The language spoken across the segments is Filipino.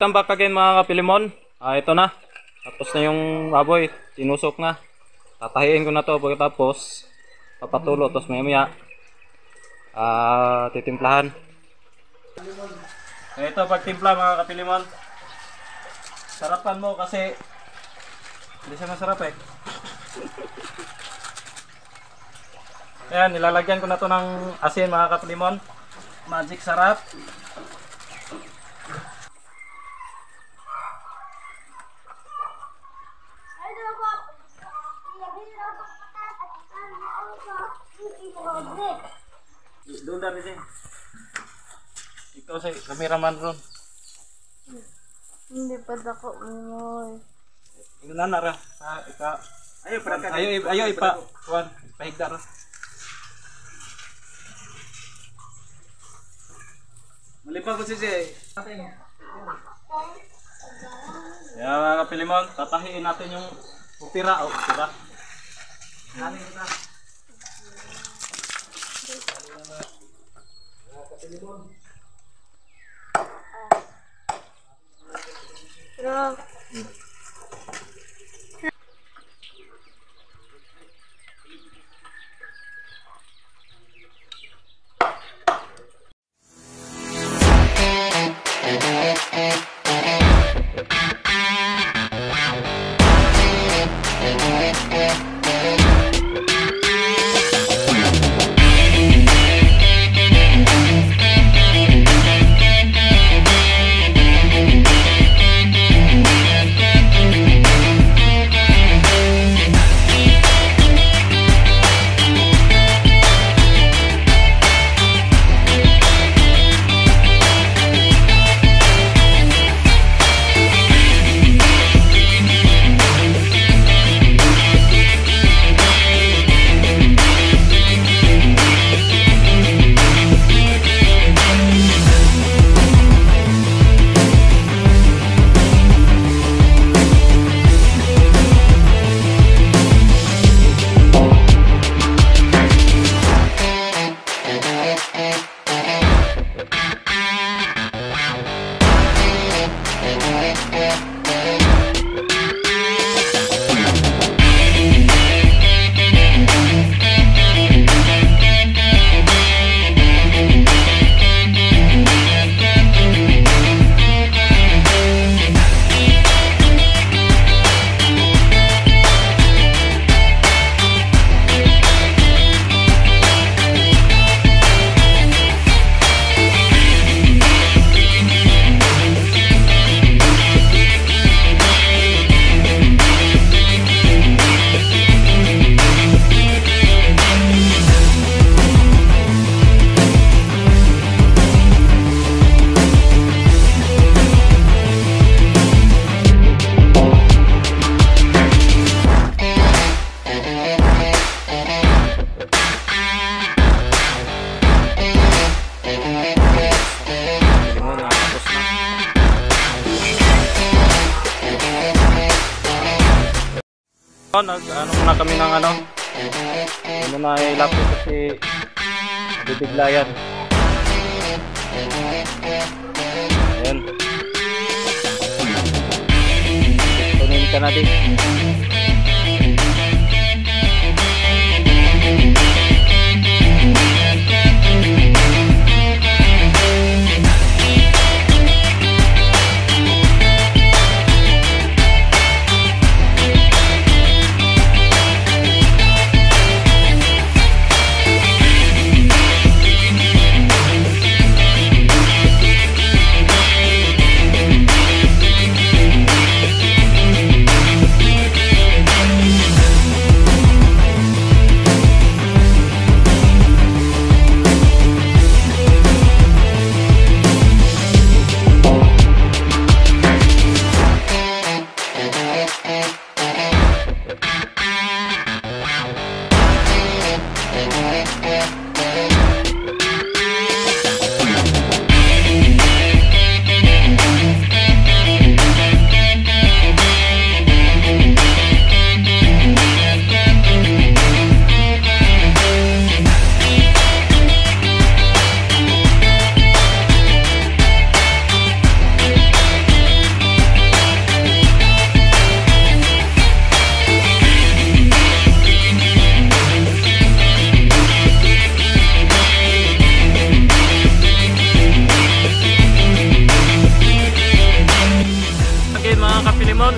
Welcome back again mga kapilimon. Ito na. Tapos na yung baboy. Tinusok na. Tatahiin ko na to pagkatapos papatulo. Tapos maya maya titimplahan. Ito pagtimpla mga kapilimon. Sarapan mo kasi hindi siya masarap eh. Ayan, nilalagyan ko na to ng asin mga kapilimon. Magic sarap. Doon dari sih. Ikaw sa cameraman ron. Hindi pa dako mo. Ino na ra sa ika. Ayo ipa kuan pahigda ra. Malipa ko si. Ya mga kapilimon, tatahiin natin yung upira o upira. Nani kita. Pero ano muna kami ng ano. Muna ay lapis kasi bibigla yan. Ayan. Tunin ka na din.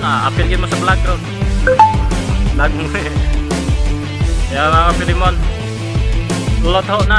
appeal yun mo sa vlog ron. Vlog mo eh. Kaya mga kapilimon, lotho na.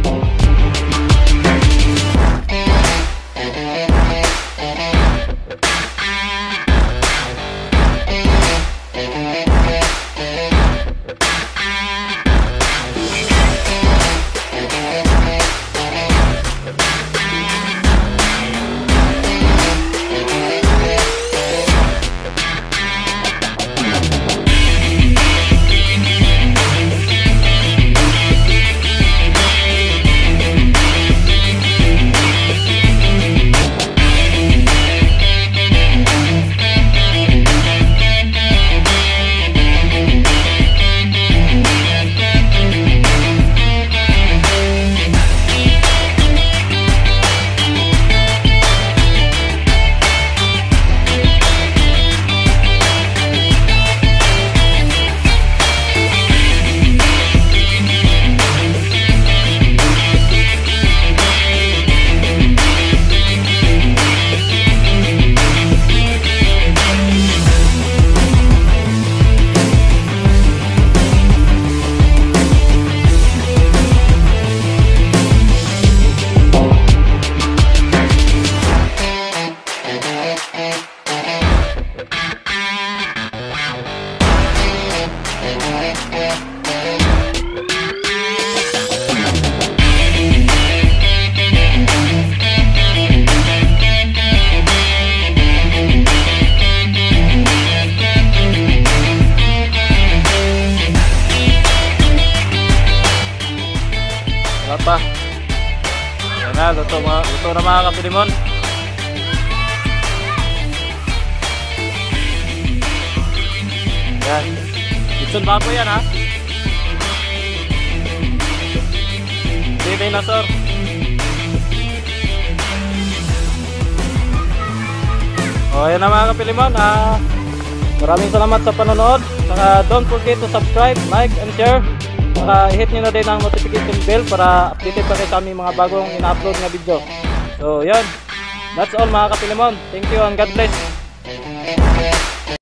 Wala pa. Yan na, luto na mga kapilimon. Yan. Itsun baboy yan ha. Hindi na sir. O yan na mga kapilimon. Maraming salamat sa panonood. Saka don't forget to subscribe, like, and share. Saka i-hit nyo na din ang notification bell para updated pa kayo sa aming mga bagong ina-upload na video. So yan. That's all mga kapilimon. Thank you and God bless.